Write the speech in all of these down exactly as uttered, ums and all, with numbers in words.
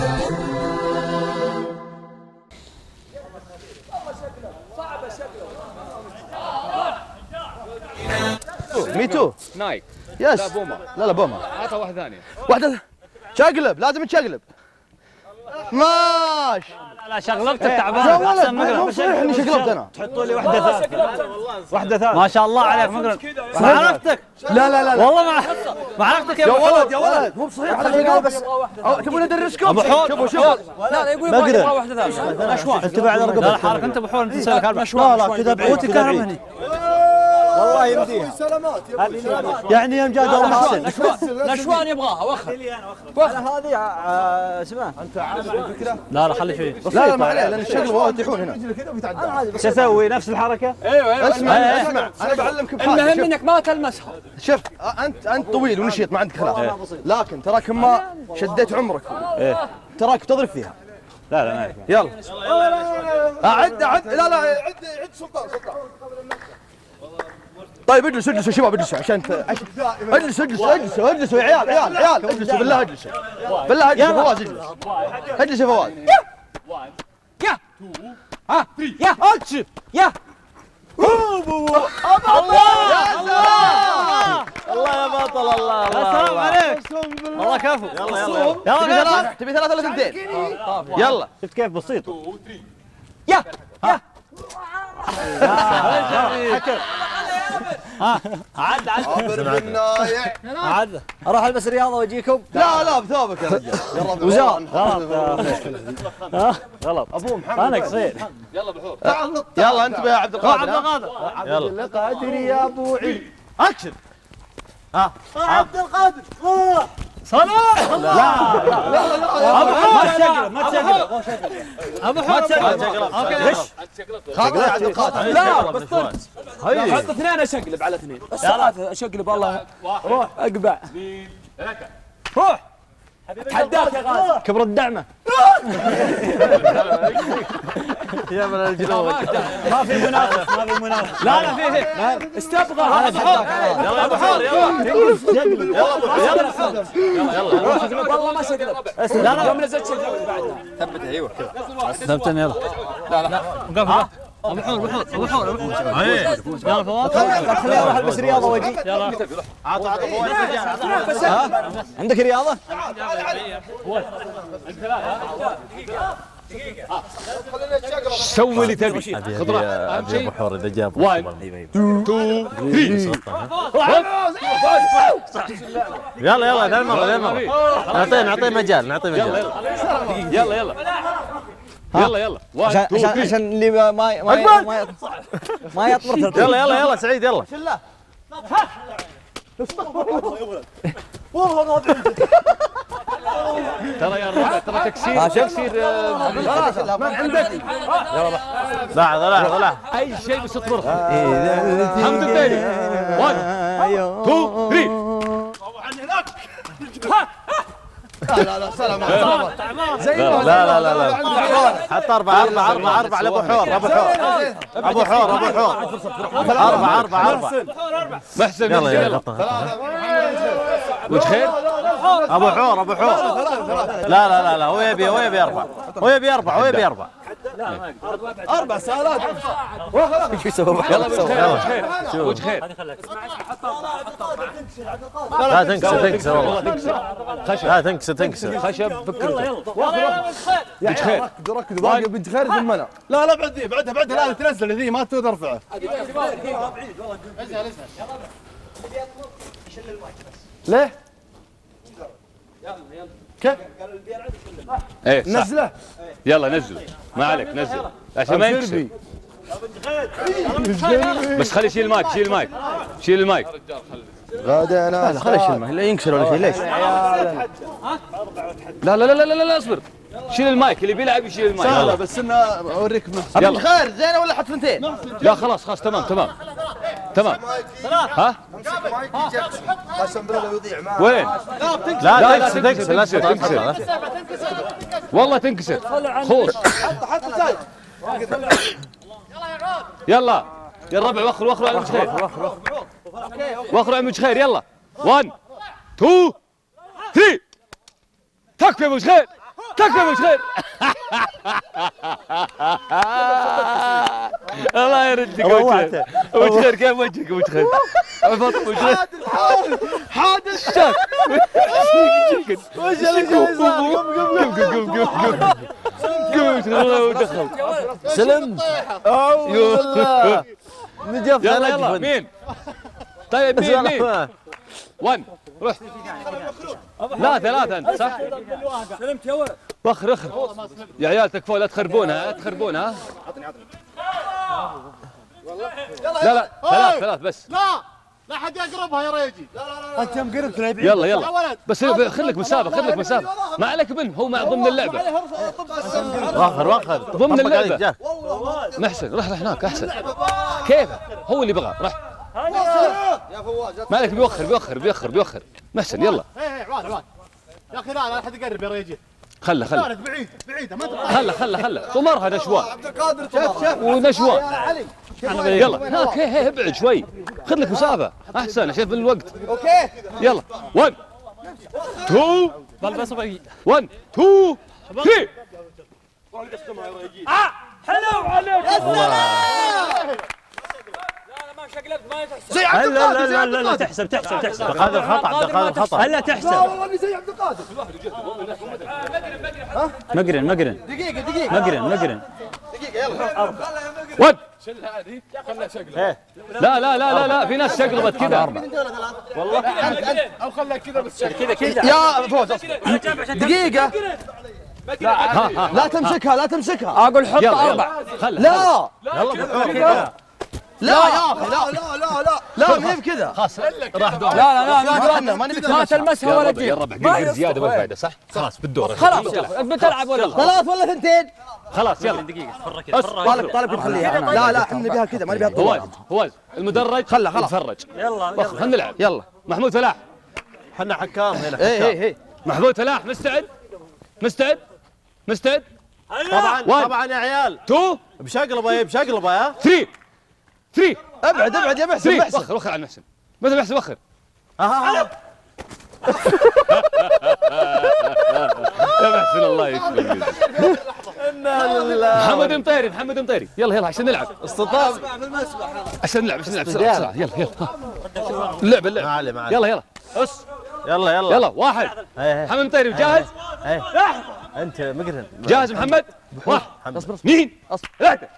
ميتو نايك يس لا بوما لا لا بوما هاتها واحده ثانيه واحده شقلب لازم تشقلب ماش لا لا شغلبت التعبان لا لا مو صحيح اني شقلبت انا تحطوا لي واحده ثالثه واحده ثالثه ما شاء الله عليك مقرن ما عرفتك لا لا لا والله ما ما عرفتك يا ولد يا ولد مو بصحيح انا بس تبون ادرسكم شوفوا شوفوا لا لا يقول يبغى واحده ثالثه اشواط انت بعد رقبتك لا حالك انت ابو حور انت تسوي لك اربع اشواط لا لا كذا بعيد كذا بعيد والله يمديها يعني يا مجاد الله محسن نشوان يبغاها وخر هذه اسمها انت عارف الفكره لا لا خلي شوي لا لا ما عليه لان الشغل وايد يطيحون هنا شو اسوي نفس الحركه ايوه ايوه اسمع اسمع انا بعلمك بحاجه المهم انك ما تلمسها شوف انت انت طويل ونشيط ما عندك خلاف لكن تراك ما شديت عمرك تراك تضرب فيها لا لا ما يعرف يلا اعد اعد لا لا عد عد سلطان سلطان طيب اجلسوا اجلسوا شباب اجلسوا عشان اجلسوا اجلسوا اجلسوا اجلسوا يا عيال عيال عيال اجلسوا بالله اجلسوا بالله اجلسوا فواز اجلس اجلس يا فواز يا ها يا اكشف يا الله الله يا بطل الله السلام عليك والله كفو يلا يلا يلا تبي ثلاثة ولا ثنتين؟ يلا شفت كيف بسيط يا يا ها عد عد بالنايع عد اروح البس رياضه واجيكم لا لا بثوبك يا رجال وزار غلط غلط ابوه محمد انا قصير يلا بحور يلا انت يا عبد القادر عبد القادر يلا القادر يا ابو علي اكشن ها عبد القادر صلاح لا لا لا ما تشقلب ما تشقلب ابو حور ما تشقلب ليش؟ خلاص يا عبد القادر لا بس حط اثنين اشقلب على اثنين بس ثلاثة اشقلب الله روح اقبع روح تحداك يا غازي كبر الدعمه يا من الجنود ما في منافس ما في منافس لا لا فيه فيه استبغى هذا حور يلا ابو حور يلا يلا ابو حور يلا والله ما شقلب لا لا يوم نزلت شقلب بعدها ثبت ايوه كذا ثبتني يلا لا لا وقف ابو حور ابو حور ابو حور يلا فواز خليني اروح البس رياضه واجي يلا عطوا عطوا عندك رياضه؟ سوي اللي تبي خذ راحتك اهم شيء ابو حور اذا جاب واحد اثنين يلا يلا ذا المره ذا المره نعطيه نعطيه مجال نعطيه مجال يلا يلا يلا يلا عشان واحد عشان عشان اللي ما ما ما ما يطمر يلا يلا يلا سعيد يلا ترى يا الربع ترى تكسير تكسير ما عندك لحظه لحظه لحظه اي شيء بس اطمر حمد الديري واحد اثنين ثلاثة لا لا سلام عليكم لا لا لا لا حط أربعة أربعة أربعة أربعة لأبو حور أبو حور أبو حور أبو حور أربعة أربعة أربعة محسن يلا يلا وش خير؟ أبو حور أبو حور لا لا لا لا هو يبي هو يبي أربعة هو يبي أربعة هو يبي أربعة اربع سالات شو يسوي يلا وش خير؟ وش خير؟ لا تنكسر تنكسر والله لا تنكسر تنكسر خشب فكرته وش خير؟ ركضوا ركضوا باقي بنت خير ثم انا لا لا بعد ذي بعدها بعدها لا تنزل ذي ما تقدر ترفعه ليه؟ كيف؟ ايه صح نزله يلا نزله ما عليك نزل عشان ما ينكسر بس خلي يشيل المايك شيل المايك شيل المايك غدا انا لا خلي يشيل لا ينكسر ولا شيء ليش؟ لا لا لا لا لا لا اصبر شيل المايك اللي بيلعب يشيل المايك سهله بس انه اوريك يلا خير زينه ولا حط ثنتين؟ لا خلاص خلاص تمام تمام تمام ها قسم بالله يضيع معاه وين؟ لا تنكسر تنكسر لا تنكسر والله تنكسر خوش يلا يا الربع وخروا وخروا على مجخير وخروا على مجخير يلا واحد اثنين ثلاثة تكفي يا مجخير تكفى ابو شخير. الله يردك ابو شخير. ابو شخير كيف وجهك ابو شخير؟ ابو شخير حادث حادث شاك. وش اللي جاي صار؟ قم قم قم قم قم قم قم ودخل. سلمت. والله نجف. يلا يلا مين؟ طيب مين مين؟ ون روح. لا ثلاثة أنت صح؟ سلمت يا ولد. وخر اخر يا عيال تكفوا لا تخربونها لا تخربونها. لا لا ثلاث ثلاث بس. لا لا حد يقربها يا ريجي. انت مقرب تلعب. يلا يلا بس خليك مسافة خليك مسافة. ما عليك بن هو مع ضمن اللعبة. وخر وخر ضمن اللعبة. محسن روح هناك أحسن. كيف هو اللي بغى راح. مالك بيوخر بيوخر بيوخر بيوخر. محسن يلا. ايه عواد عواد يا اخي لا لا حد يقرب يا ريجي. خله خله بعيد بعيدة ما تبغى. خله خله خله طمرها نشوان. عبد القادر شوف شوف ونشوان. يلا هاك هي هي ابعد شوي. خذ لك مسافة أحسن شايف الوقت. اوكي يلا ون تو بلبس بقي. ون تو ثري. اه حلو عليك. يا سلام. ما شقلبت ما تحسب. زي عبد لا القادر. لا لا لا تحسب تحسب تحسب. هذا الخطأ هذا الخطأ. هلا تحسب. لا والله اني زي عبد القادر. مقرن مقرن دقيقة دقيقة مقرن مقرن. دقيقة يلا. ون شلها هذه خلها شقلب. لا لا لا لا لا في ناس شقلبت كذا. والله او خلها كذا بس كذا كذا. يا فوز دقيقة. لا تمسكها لا تمسكها. اقول حط يلا اربع. خله لا يلا لا يا اخي لا لا لا لا لا ما هي بكذا. خلاص راح دور. لا لا لا ما ما نبي ما تلمسها ولا يا تجيب. الربع قل زيادة ما فايدة صح؟ خلاص بالدور. خلاص بتلعب ولا خلاص. ثلاث ولا ثنتين. خلاص يلا دقيقة فرق كذا. طالب طالب كيف خليها. لا لا احنا نبيها كذا ما نبيها فواز طوال. فواز المدرج خله خلاص. يتفرج. يلا خلنا نلعب. يلا محمود فلاح. احنا حكام هنا ايه ايه ايه. محمود فلاح مستعد؟ مستعد؟ مستعد؟ طبعا واحد. طبعا يا عيال تو بشقلبه يا بشقلبه يا. ثري ثري ابعد ابعد يا محسن ثري محسن. وخر وخر عن محسن. مثل محسن وخر. يا محسن الله يشفيك. محمد مطيري محمد مطيري يلا يلا عشان نلعب. استطاب عشان نلعب عشان نلعب بسرعة بسرعة يلا يلا ها. اللعبة ما اللعبة علي ما علي. يلا يلا اس يلا يلا يلا واحد. ايه محمد مطيري جاهز؟ ايه انت مقرن جاهز محمد؟ واحد اصبر اثنين ثلاثة.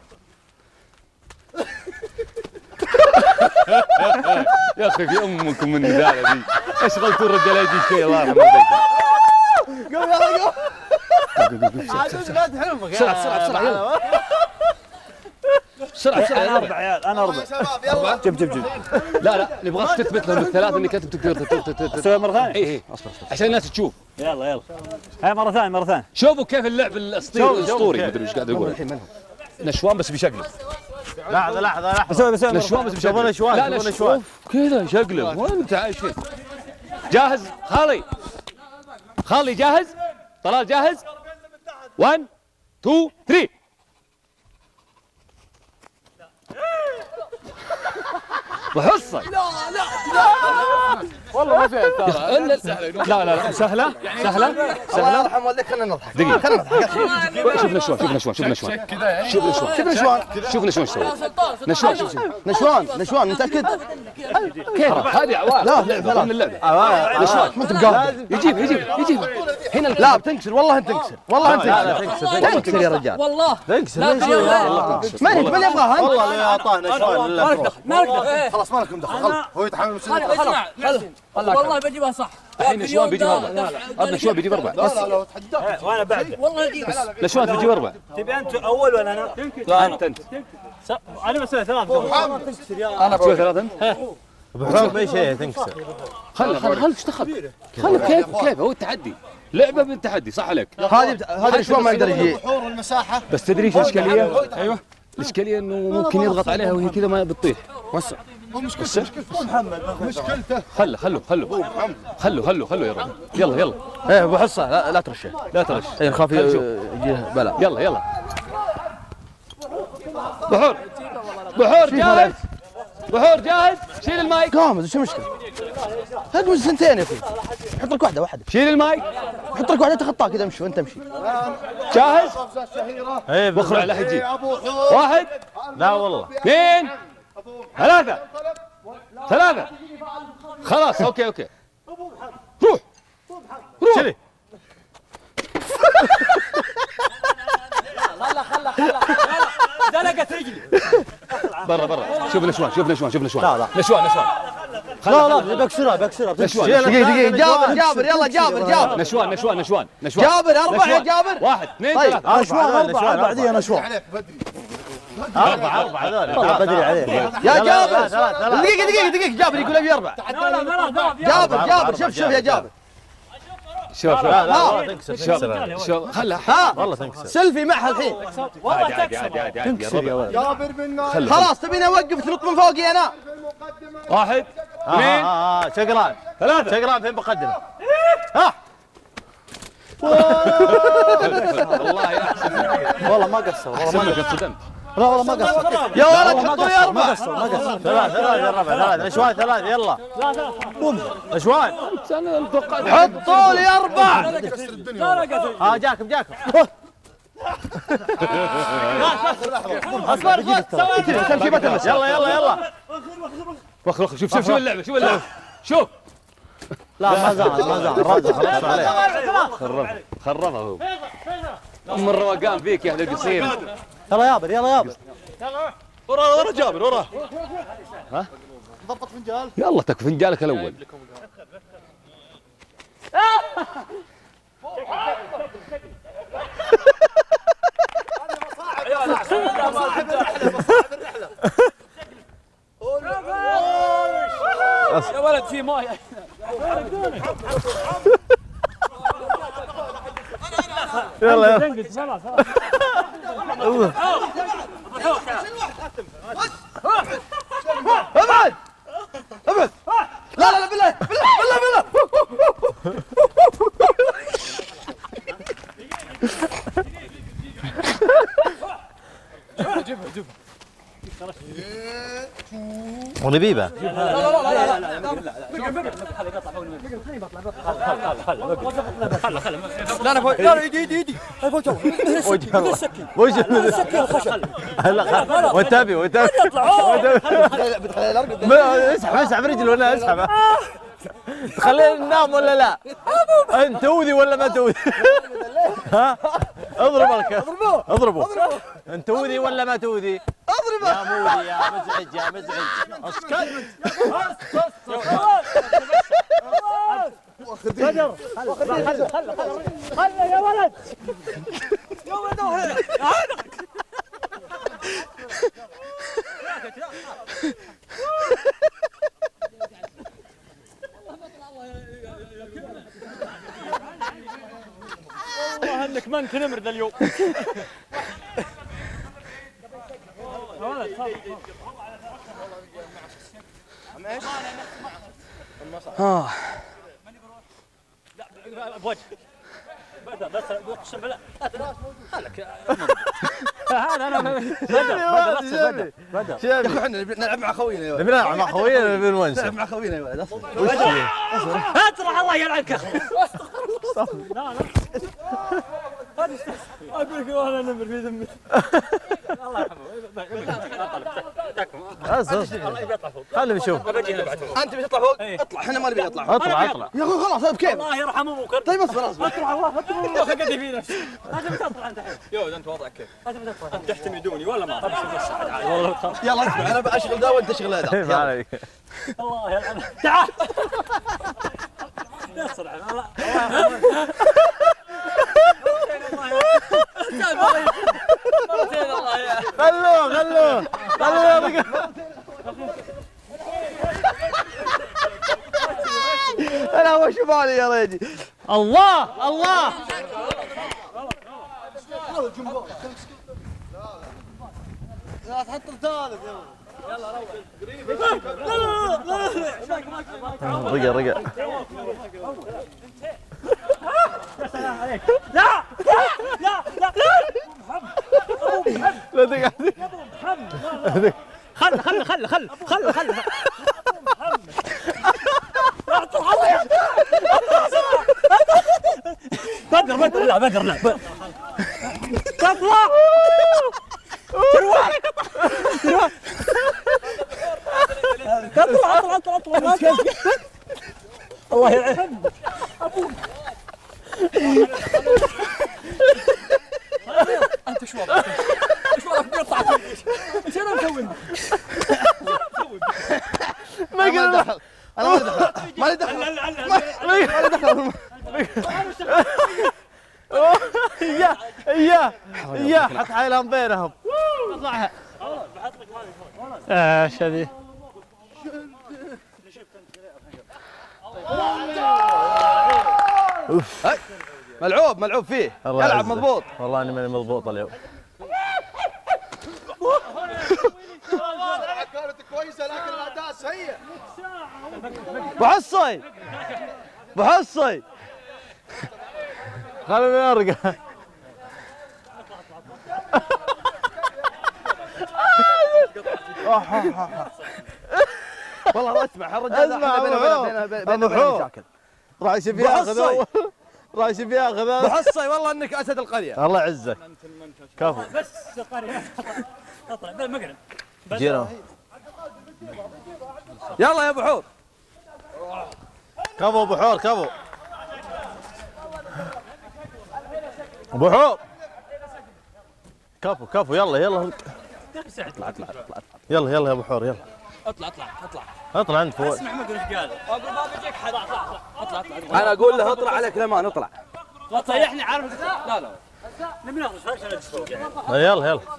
يا اخي في امكم من الندالة دي ايش غلطوا الرجال يجي شوي الله يرحمه. قوم يلا قوم. عاد لا تحلمك بسرعة بسرعة بسرعة يلا بسرعة بسرعة انا يلا. اربع عيال انا اربع. شباب يلا. جيب جيب جيب. لا لا نبغاك تثبت لهم الثلاث انك انت تقدر تسويها مرة ثانية. اي اي اصبر اصبر عشان الناس تشوف. يلا يلا. هاي مرة ثانية مرة ثانية. شوفوا كيف اللعب الاسطوري الاسطوري ما ادري ايش قاعد يقول. الحين منهم. نشوان بس بيشقلب. لحظه لحظه لحظه بسوي بسوي مرة نشوان ثانية. بس بيشقلب. شوفوا نشوان لا شوفوا لا نشوان شوف كذا يشقلب وين انت عايش فين؟ جاهز خالي؟ خالي جاهز؟ طلال جاهز؟ واحد اثنين ثلاثة. وحصة لا لا لا والله ما فيها اثاره. لا لا لا سهلة سهلة الله سهلة. يرحم والديك خلينا نضحك. دقيقة. خلينا نضحك. شوف نشوان شوف نشوان شوف نشوان شوف نشوان شوف نشوان. شوف نشوان ايش سوى. نشوان شوف شوف نشوان نشوان متأكد؟ كيف هذه عواد. لا لعبة من لا. اللعبة. نشوان ما انت بقادر. يجيب يجيب يجيب هنا لا بتنكسر والله انت تنكسر والله انت تنكسر. تنكسر يا رجال. والله تنكسر لا ليش لا لا ما انت من يبغاها انت. والله اللي اعطاه نشوان ما لك لله. دخل ما لك دخل. خلاص ما لكم دخل. خلاص هو يتحمل مسؤوليته. اسمع والله بجيبها صح. الحين نشوان بيجيب اربع. ابن نشوان بيجيب اربع. لا لا لا تحداك. وانا بعد. والله اجيب. نشوان بيجيب اربع. تبي انت اول ولا انا؟ لا انت انت انا بسوي ثلاث. انا تسوي ثلاثة انت؟ ابو حمد اي شيء تنكسر. خل خل خل ايش دخل؟ خل كيف كيف هو التحدي. لعبة بالتحدي صح عليك؟ هذه هذا نشوان ما يقدر يجي. بحور المساحه. بس تدري ايش الاشكالية؟ ايوه الاشكالية انه ممكن يضغط عليها وهي كذا ما بتطيح. وسع. مشكلته مشكلته خله خله خله خله خله خله يا رجل. يلا يلا ايه ابو حصه لا, لا ترشه. لا ترش. ايه نخاف يجيه بلا. يلا يلا بحور بحور جاهز بحور جاهز شيل المايك. قامز ايش المشكله؟ هذا من سنتين يا اخوي. حط لك واحده واحده. شيل الماي. حط لك واحده تخطاها كذا امشي وانت امشي. جاهز؟ ايه بخرع لا يجي. واحد. لا والله. اثنين. ثلاثة. ثلاثة. خلاص اوكي اوكي. روح. روح. شيلي. خلا خلا خلا زلقت رجلي. برا برا. شوف نشوان شوف نشوان شوف نشوان. لا لا نشوان نشوان. لا لا بكسرها بكسرها نشوان. دقيقه دقيقه جابر جابر يلا جابر جابر. نشوان نشوان نشوان نشوان. جابر اربعه يا جابر. واحد اثنين طيب. ثلاثة. نشوان اربعه اربعه دي انا شوان. أربعة أربعة هذول. والله بدري عليه. يا جابر دقيقه دقيقه دقيقه جابر يقول ابي اربعه. جابر جابر شوف شوف يا جابر. شوف شوف. لا لا والله تنكسر تنكسر. شوف خلها. ها والله تنكسر. سيلفي معها الحين. عادي عادي عادي عادي عادي. تنكسر يا ولد. جابر بن نايف. خلاص تبيني اوقف تنط من فوقي انا. واحد اثنين اه اه شقران ثلاثة. شقران في المقدمة. ها والله يا احسن. والله ما قصر والله ما سمك صدمت. لا والله ما قصر. يا ولد حطوا لي ما اربعه. قصر ما قصر. ثلاث ثلاث الربع ثلاث نشوان ثلاث يلا. نشوان. انا توقعت. حطوا لي اربعه. اه جاكم جاكم. اصبر اصبر تمشي بتمس. يلا يلا يلا. وخر وخر شوف شوف شوف اللعبة شوف اللعبة. شوف. لا ما زال ما زال الرد خلاص عليه. خربها خربها هو. ام الروقان فيك يا اهل القصير. يلا يابر يلا يابر. ورا ورا جابر ورا. ها؟ ضبط فنجال. يلا تكفى فنجالك الاول. يا ولد في مويه. يلا يلا. ابعد ابعد. لا لا لا بالله بالله بالله بالله. ونبيبه. لا لا فوق لا يدي يدي يدي فوق وش هلا وانتبه وانتبه. اسحب اسحب رجل ولا اسحب. تخلينا ننام ولا لا؟ انت توذي ولا ما توذي؟ ها؟ اضرب لك اضربه اضربه. انت توذي ولا ما توذي؟ اضربه. يا موذي يا مزعج يا مزعج. اسكت. بدر خل خل خل خل يا ولد يا ولد. والله انك ما انت نمر ذا اليوم. ها بوجه بدر بس اقسم بالله خلك هذا انا بدر بدر بدر يا اخي احنا نلعب مع خوينا يا ولد. نبي نلعب مع خوينا نبي نونس. نلعب مع خوينا يا ولد اصبر. اطرح الله يلعنك. لا لا اقول لك والله نمر في ذمتي. الله يرحمه. خلينا نشوف. انت بتطلع فوق اطلع احنا ما نبي نطلع. اطلع اطلع. يا اخي خلاص بكيف. الله يرحمه ابوك. طيب اصبر اصبر. اطلع والله اطلع خقدي فينا. لازم تطلع انت الحين. يود انت وضعك كيف؟ لازم تطلع. انت تحتمي دوني ولا ما؟ طب شوف بس عادي والله تخاف. يلا اسمع انا بشغل ذا وانت شغل هذا. ما عليك. الله يلعنك. تعال. يسرع الله. خلوه خلوه خلوه. انا هو شو بالي يا ريجي. الله الله. لا تحط الثالث يلا. رقع رقع. يا سلام عليك. لا لا لا لا تقعد. خل خل خل خل خل خل لا بقر لا تطلع تروح تروح تطلع اطلع اطلع اطلع الله يعين انت شو وضعك؟ شو وضعك بيقطع ايش انا مسوي؟ ما قال دخل انا ما لي دخل ما لي دخل اياه اياه اياه حط حيلان بينهم اطلعها ايش هذه؟ ملعوب ملعوب فيه يلعب مضبوط. والله اني ماني مضبوط اليوم. كانت كويسه لكن الاداء سيء. ابو حصي ابو حصي خليني ارقى. والله اسمع الرجال اسمع بينه وبين مشاكل. راح يشوف ياخذ اول راح يشوف ياخذ ابو حصي والله انك اسد القريه. الله يعزك. كفو بس القريه اطلع بالمقعد جينا يلا يا ابو حور. كفو ابو حور كفو ابو حور كفو كفو يلا يلا اطلع اطلع اطلع يلا يلا يا ابو حور يلا اطلع اطلع اطلع اطلع انت فوق. اسمع محمد ايش قال اقول ما بيجيك حد اطلع اطلع اطلع انا اقول له اطلع عليك الامان اطلع. لا تطيحني عارف لا لا نبي ناخذ فرشه يلا يلا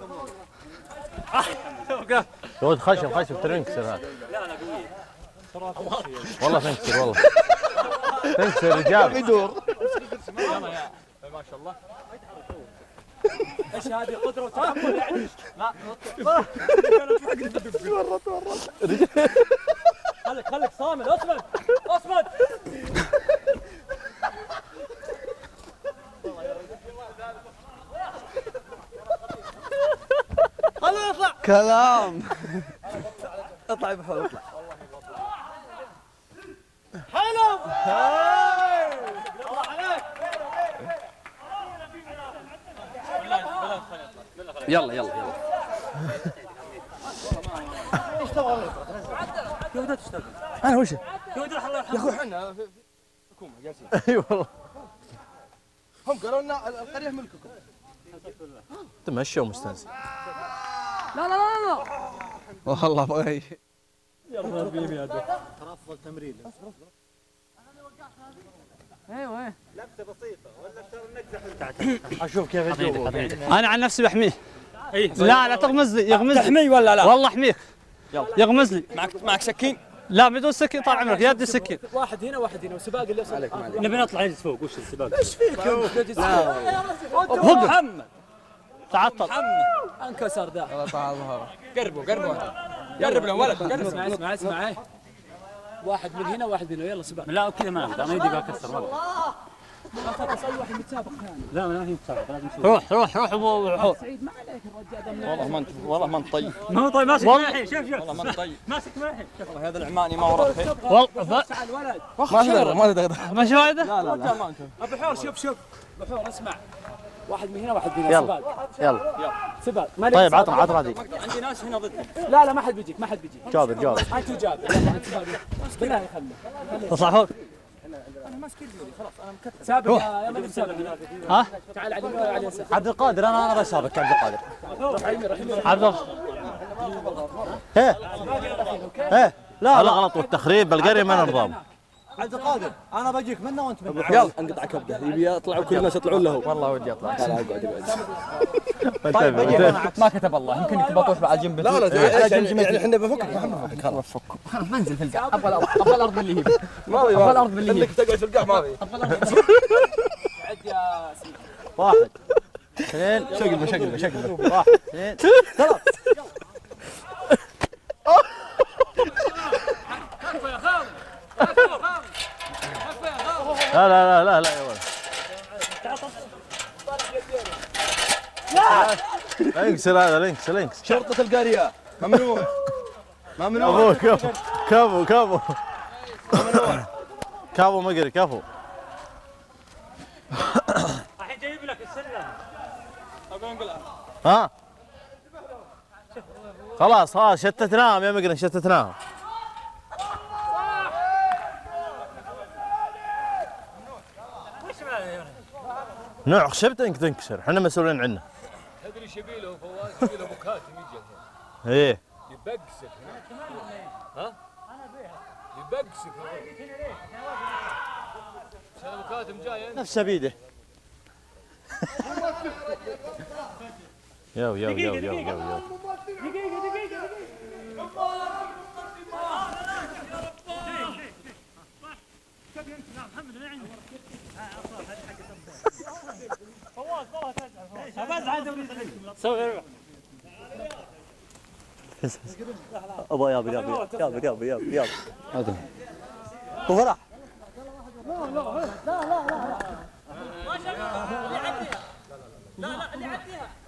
يا ولد خشب خشب تنكسر هذا. لا لا قوي والله تنكسر والله تنكسر رجال يدور. ما شاء الله ايش هذه قدره وتحمل يعني لا خليك خليك صامد اصمد اصمد خلينا نطلع كلام. اطلع يا ابو حور اطلع. حلو الله عليك يلا يلا يلا. ايش تبغى يا ودك تشتغل انا وش يا ودك الله يرحمه يا اخوي احنا في حكومه جالسين. اي والله هم قالوا لنا القريه ملككم. تمشوا مستانس. لا لا لا لا والله بغي يلا بيبي يا دكتور افضل تمرين. ايوه ايه لمسه بسيطه ولا اكثر نقزح. اشوف كيف الجو. انا عن نفسي بحميه. لا لا تغمز لي يغمز لي تحمي ولا لا؟ والله احميك يغمز لي. معك معك سكين؟ لا بدون سكين طال عمرك يدي سكين. واحد هنا واحد هنا وسباق اللي عليك نبي نطلع نجلس فوق وش السباق؟ ايش فيك؟ وقف. محمد تعطل محمد انكسر ذا. قربوا قربوا قرب له ولد قرب. اسمع اسمع اسمع واحد من هنا واحد من هنا يلا سباق. لا كذا ما اقدر انا يدي بكسر والله. خلاص اي واحد متسابق ثاني. لا ما هي متسابق لازم نشوف. روح روح روح ابو حور. سعيد ما عليك الرجال ده. والله ما انت والله ما انت طيب. ما هو طيب ماسك معي الحين شوف شوف والله ما انت طيب. ماسك معي الحين والله هذا العماني ما وراه خير. والله تعال ولد. ما تقدر ما تقدر. ماشي وايده؟ لا لا لا ابو حور شوف شوف ابو حور اسمع واحد من هنا واحد من هنا يلا. سباق. يلا سباق طيب عطنا عطنا هذه. عندي ناس هنا ضدك. لا لا ما حد بيجيك ما حد بيجيك. جابر جابر انت وجابر يلا انت سباق بالله خليه. تطلع فوق انا ماسك الفيديو خلاص انا مكتب. سابق يا يا من سابق. ها؟ تعال على اليمين ولا على اليسار. عبد القادر انا انا بسابق عبد القادر عبد الله ايه ايه لا هذا لا غلط والتخريب بالقريه ما نظام. عبد القادر انا بجيك منه وانت منه. يلا انقطع كبده يبي يطلعوا كل الناس يطلعون له. والله ودي اطلع. لا لا اقعد اقعد. طيب بجيب انا ما كتب الله يمكن يكتب بطوش بعد جنب. لا لا يعني احنا بفكك محمد خلاص خلاص بنزل في القاع ابغى الارض ابغى الارض باللي هي ما ابي ابغى الارض باللي هي انك تقعد في القاع ما ابي. عد يا سيدي. واحد اثنين شقلبه شقلبه شقلبه واحد اثنين ثلاث. لا لا لا لا لا يا ولد. لا ينكسر هذا لينكس لينكس. شرطة القرية ممنوع ممنوع. ابوه كفو كفو كفو كفو مقري كفو. الحين جاي ها خلاص ها شتتناهم يا مقرن شتتناهم. نوع خشبته يمكن تنكسر، احنا مسؤولين عنه. تدري ايش يبي له فواز؟ يبي له ابو كاتم يجي. ايه يبقسك ها؟ يبقسك عشان ابو كاتم جاي نفسه بيده. يو يو يو يو يو يو دقيقة دقيقة ابا يابا يابا يابا يابا يابا يابا هذا وفرح. لا لا لا لا لا لا لا لا اللي عديها لا لا اللي عديها